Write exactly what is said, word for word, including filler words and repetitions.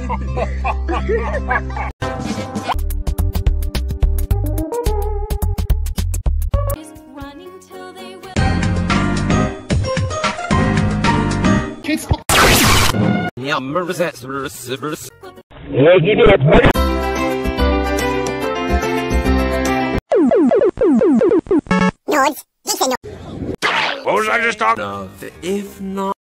Kids. Yeah, merciless. Yeah, give me a point. No, it's... What was I just talking of? If not...